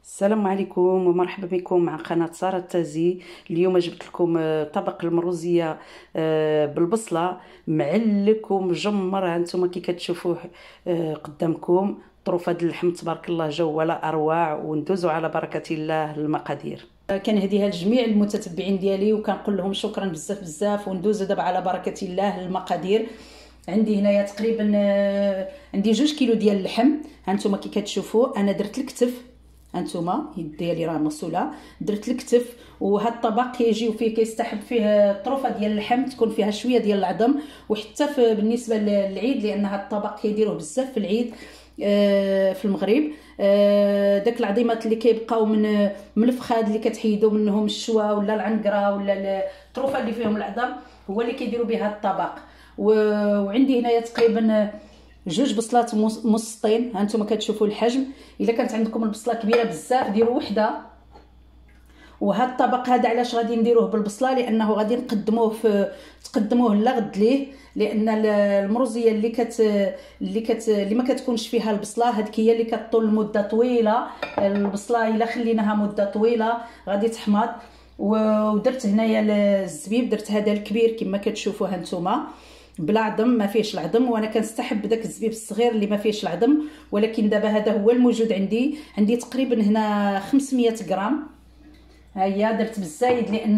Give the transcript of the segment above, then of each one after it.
السلام عليكم ومرحبا بكم مع قناة سارة التازي. اليوم جبت لكم طبق المروزية بالبصلة معلك ومجمر. هانتوما كي كتشوفوه قدامكم. طروفة اللحم تبارك الله جو ولا اروع. وندوزو على بركة الله المقادير. كنهديها لجميع المتتبعين ديالي وكنقول لهم شكرا بزاف بزاف. وندوزو دابا على بركة الله المقادير. عندي هنايا تقريبا عندي 2 كيلو ديال اللحم. هانتوما كي كتشوفوا انا درت الكتف. هانتوما يد ديالي راه مغسوله. درت الكتف. وهذا الطبق كيجيو فيه كيستحب فيه طروفه ديال اللحم تكون فيها شويه ديال العظم. وحتى بالنسبه للعيد لان هذا الطبق كيديروه بزاف في العيد في المغرب. داك العظيمات اللي كيبقاو من الفخاد اللي كتحيدوا منهم الشوا ولا العنقره ولا الطروفه اللي فيهم العظم هو اللي كيديروا بها هذا الطبق. وعندي هنايا تقريبا 2 بصلات مسطين. هانتوما كتشوفوا الحجم. الا كانت عندكم البصله كبيره بزاف ديروا وحده. وهذا الطبق هذا علاش غادي نديروه بالبصله لانه غادي تقدموه لغد ليه. لان المروزيه اللي ما كتكونش فيها البصله هذيك هي اللي كطول لمده طويله. البصله الا خليناها مده طويله غادي تحمض. ودرت هنايا الزبيب. درت هذا الكبير كما كتشوفوا هانتوما بلا عظم ما فيهش العظم. وانا كنستحب داك الزبيب الصغير اللي ما فيهش العظم. ولكن دابا هذا هو الموجود عندي تقريبا هنا 500 غرام. ها هي درت بالزايد لان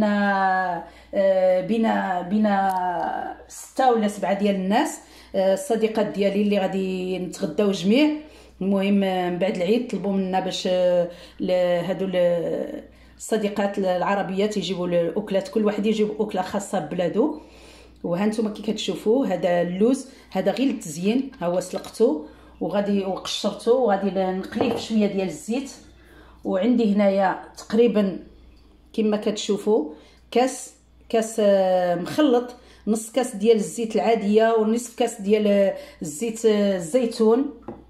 بينا 6 ولا 7 ديال الناس الصديقات ديالي اللي غادي نتغداو جميع. المهم من بعد العيد طلبوا منا باش هادو الصديقات العربيات يجيبوا الاكلات. كل واحد يجيب اكله خاصه ببلادو. وهانتوما كي كتشوفوا هذا اللوز هذا غير للتزيين. ها هو سلقته وقشرته وغادي نقليه في شويه ديال الزيت. وعندي هنايا تقريبا كما كتشوفوا كاس مخلط. نص كاس ديال الزيت العاديه ونصف كاس ديال الزيت الزيتون.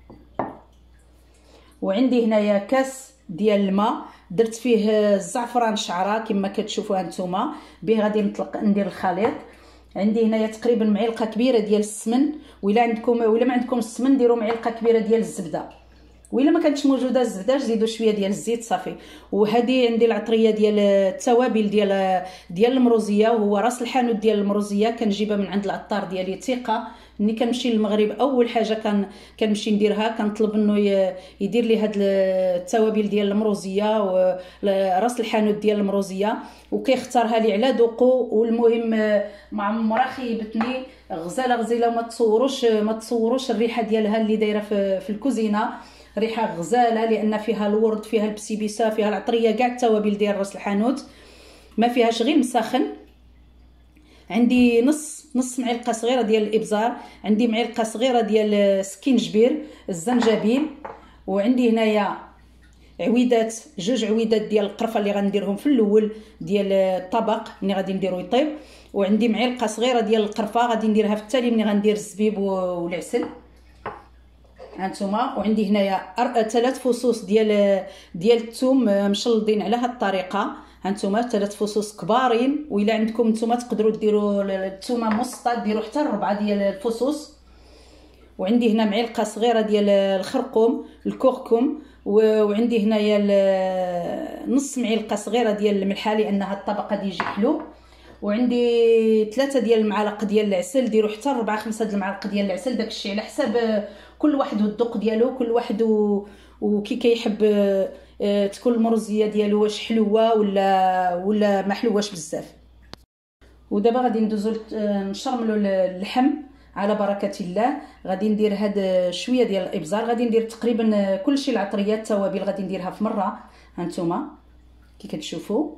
وعندي هنايا كاس ديال الماء درت فيه الزعفران شعره كما كتشوفوا هانتوما به غادي ندير الخليط. عندي هنايا تقريبا معلقه كبيره ديال السمن. ولا ما عندكم السمن ديروا معلقه كبيره ديال الزبده. وإلا ما كانتش موجوده الزبده زيدوا شويه ديال الزيت صافي. وهذه عندي العطريه ديال التوابل ديال المروزيه. وهو راس الحانوت ديال المروزيه كنجيبها من عند العطار ديالي ثقه. ملي كنمشي للمغرب اول حاجه كنمشي نديرها كنطلب انه يدير لي هاد التوابل ديال المروزيه وراس الحانوت ديال المروزيه وكيختارها لي على ذوقه. والمهم ما عمرها خيبتني. غزاله وما تصوروش الريحه ديالها اللي دايره في الكوزينه. ريحه غزاله لان فيها الورد فيها البسيبيسه فيها العطريه كاع التوابل ديال راس الحانوت ما فيهاش غير مسخن. عندي نص معلقه صغيره ديال الابزار. عندي معلقه صغيره ديال السكينجبير الزنجبيل. وعندي هنايا 2 عويدات ديال القرفه اللي غنديرهم في الاول ديال الطبق ملي غادي نديرو يطيب. وعندي معلقه صغيره ديال القرفه غادي نديرها في التالي ملي غندير الزبيب والعسل هانتوما. وعندي هنايا 3 فصوص ديال الثوم مشلضين على هذه الطريقه. هانتوما 3 فصوص كبارين. وإلا عندكم نتوما تقدروا ديروا الثومه مسطه ديروا حتى 4 ديال الفصوص. وعندي هنا معلقه صغيره ديال الخرقوم الكركم. وعندي هنايا نص معلقه صغيره ديال الملحه لان هذا الطبق غادي يجي حلو. وعندي 3 ديال المعالق ديال العسل. ديروا حتى 4 5 ديال المعالق ديال العسل داكشي على حساب كل واحد والذوق ديالو. كل واحد وكي كيحب تكون المروزيه ديالو واش حلوه ولا ما حلوهاش بزاف. ودابا غادي ندوزو نشرملو اللحم على بركه الله. غادي ندير هاد شويه ديال الابزار. غادي ندير تقريبا كلشي العطريات التوابل غادي نديرها في مره. هانتوما كي كتشوفوا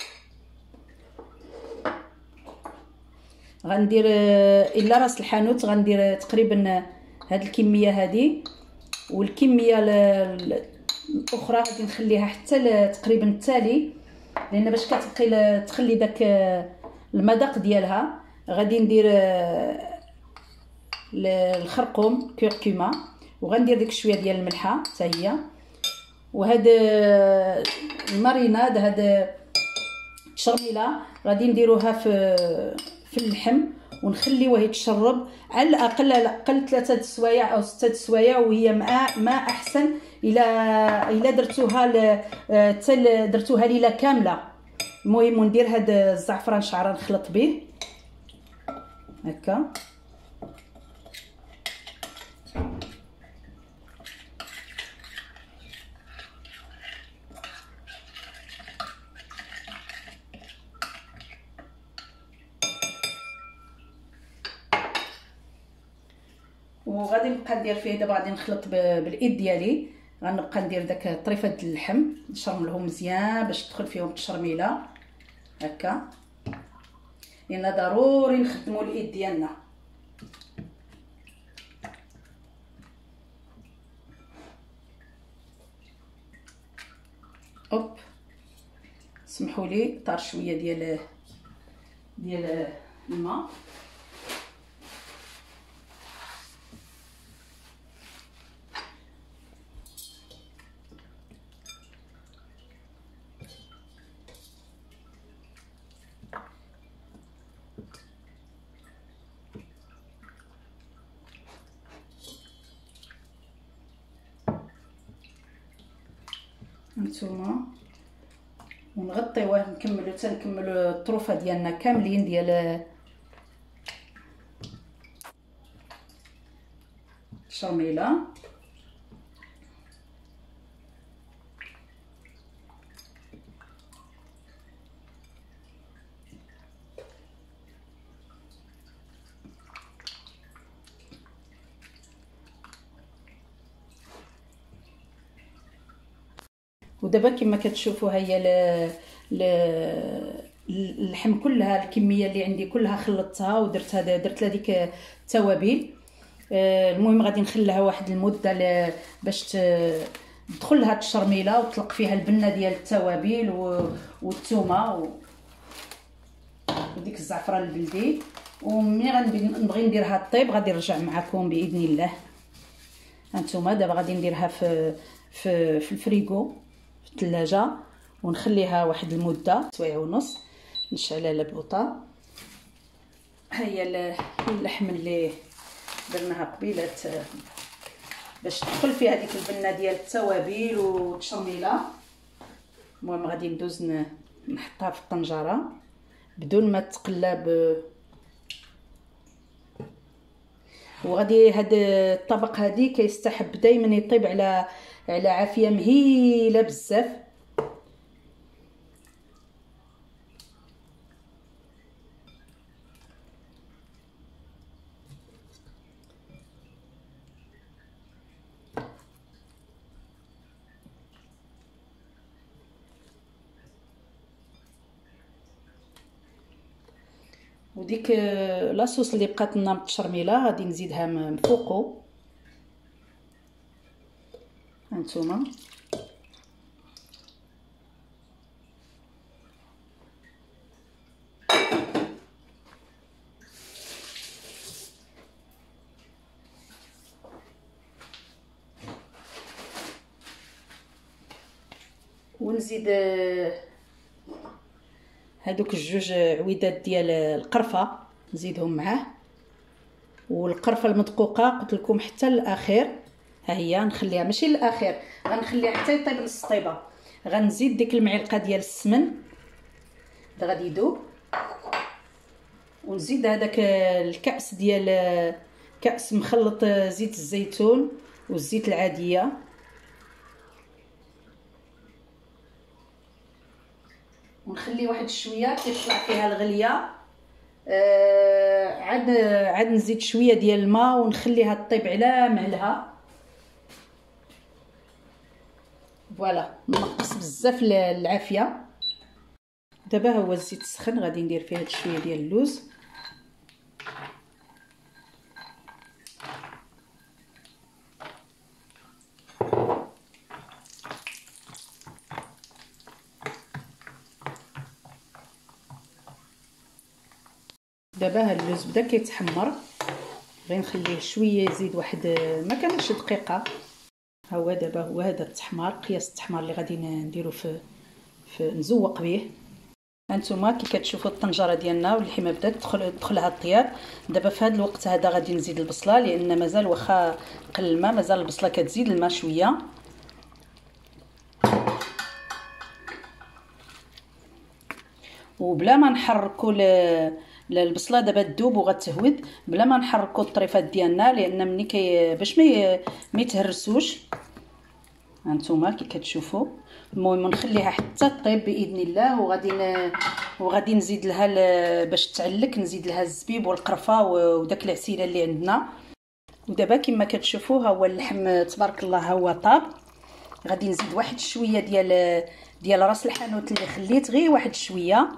غندير الا راس الحانوت غندير تقريبا هاد الكميه هذه. والكميه الاخرى غادي نخليها حتى تقريبا التالي لان باش كتبقي تخلي داك المذاق ديالها. غادي ندير الخرقوم كركمه وغندير ديك شويه ديال الملحه حتى هي. وهاد الماريناد هاد التشرميله غادي نديروها في اللحم ونخليوه يتشرب على الاقل 3 سوايع او 6 سوايع، وهي ما احسن الا درتوها ليله كامله. المهم ندير هاد الزعفران شعره نخلط به هكا. وغادي نبقى ندير فيه دابا، غادي نخلط بالايد ديالي، غنبقى ندير داك طريفه اللحم نشرملهم مزيان باش تدخل فيهم التشرميله هكا، لان ضروري نخدموا الايد ديالنا. اوب سمحوا لي طار شويه ديال الماء. هانتوما ونغطيوه نكملوا الطروفه ديالنا كاملين ديال الشرميله. ودابا كما كتشوفوا هي اللحم كلها، الكميه اللي عندي كلها خلطتها ودرت درت لها ديك التوابل. المهم غادي نخليها واحد المده باش تدخل لها التشرميله وتطلق فيها البنه ديال التوابل والثومه وديك الزعفران البلدي. وملي غنبغي نديرها طيب غادي نرجع معكم باذن الله. هانتوما دابا غادي نديرها في الفريغو في الثلاجه ونخليها واحد المده سوايع ونص. نشعل البوطه. ها هي اللحم اللي درناها قبيله باش تدخل فيها ديك البنه ديال التوابل والتشرميله. المهم غادي ندوز نحطها في الطنجره بدون ما تقلب. وغادي هاد الطبق هادي كيستحب دائما يطيب على عافيه مهيله بزاف. وديك لاصوص اللي بقات لنا من التشرميله غادي نزيدها من فوقو. هانتوما ونزيد هادوك الجوج عويدات ديال القرفه نزيدهم معاه. والقرفه المدقوقه قلت لكم حتى الاخير، ها هي نخليها ماشي للاخير، غنخليها حتى يطيب نص طيبه. غنزيد ديك المعلقه ديال السمن دا غادي يذوب، ونزيد هذاك الكاس ديال كاس مخلط زيت الزيتون والزيت العاديه. ونخلي واحد شويه كيطلع فيها الغليه. عاد نزيد شويه ديال الماء ونخليها طيب على مهلها. فوالا نقص بزاف العافيه. دابا هو الزيت سخن، غادي ندير فيه هاد شويه ديال اللوز. دابا هاد اللوز بدا كيتحمر، غير نخليه شويه يزيد واحد ما كانش دقيقه. ها هو دابا هو هذا التحمار، قياس التحمار اللي غادي نديرو في نزوق به. هانتوما كي كتشوفوا الطنجره ديالنا واللحمه بدات تدخلها الطياب. دابا في هذا الوقت هذا غادي نزيد البصله، لان مازال واخا قل الماء مازال البصله كتزيد الماء شويه. وبلا ما نحركوا البصله دابا تذوب وغتهود بلا ما نحركوا الطريفات ديالنا، لان ملي باش ما يتهرسوش. هانتوما كي كتشوفوا. المهم نخليها حتى طيب باذن الله، وغادي نزيد لها باش تعلك نزيد لها الزبيب والقرفه وداك العسيله اللي عندنا. ودابا كما كتشوفوا ها هو اللحم تبارك الله ها هو طاب. غادي نزيد واحد شويه ديال راس الحانوت اللي خليت غير واحد شويه.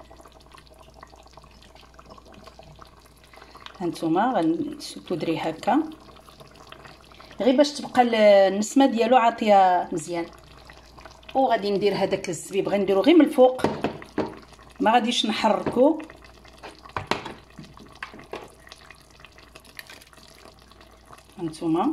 هانتوما غنسودري هكا غير باش تبقى النسمه ديالو عاطيه مزيان. وغادي ندير هذاك الزبيب غنديرو غير من الفوق، ما غاديش نحركو. هانتوما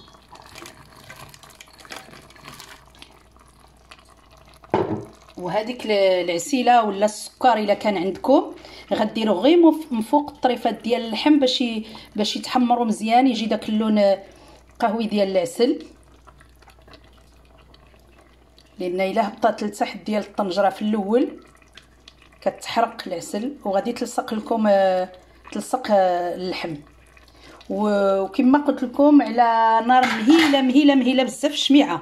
وهذيك العسيله ولا السكر الا كان عندكم غديروا غير من فوق الطريفات ديال اللحم باش يتحمروا مزيان، يجي داك اللون قهوي ديال العسل. لان الا هبطات لتحت ديال الطنجره في الاول كتحرق العسل وغادي تلصق لكم تلصق اللحم. وكما قلت لكم على نار مهيله بزاف شميعه.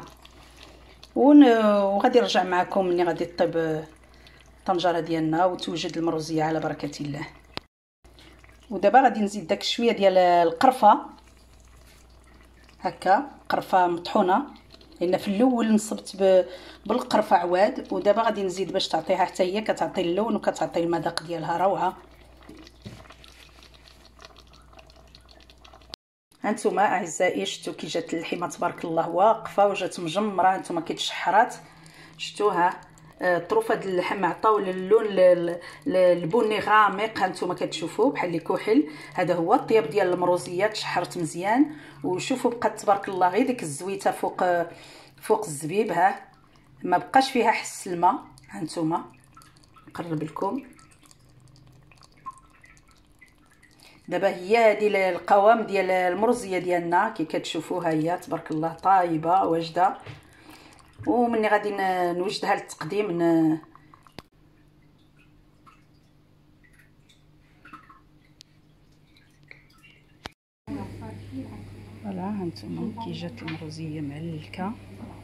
وغادي نرجع معكم ملي غادي طيب الطنجره ديالنا وتوجد المروزيه على بركه الله. ودابا غادي نزيد داك شويه ديال القرفه هكا، قرفه مطحونه، لان في الاول نصبت بالقرفه عواد. ودابا غادي نزيد باش تعطيها حتى هي كتعطي اللون وكتعطي المذاق ديالها روعه. هانتوما اعزائي شفتوا كي جات اللحمه تبارك الله واقفه وجات مجمره. هانتوما كي تشحرات شفتوها طروفه د اللحم عطاو اللون البني غامق. هانتوما كتشوفوا بحال اللي كحل. هذا هو الطياب ديال المروزيه تشحرت مزيان. وشوفوا بقات تبارك الله غير ديك الزويته فوق الزبيب، ها ما بقاش فيها حس الماء. هانتوما نقرب لكم. دابا هي هذه القوام ديال المرزيه ديالنا كي كتشوفوها هي تبارك الله طايبه واجده. ومني غادي نوجدها للتقديم فوالا. هانتوما كي جات المرزيه معلكه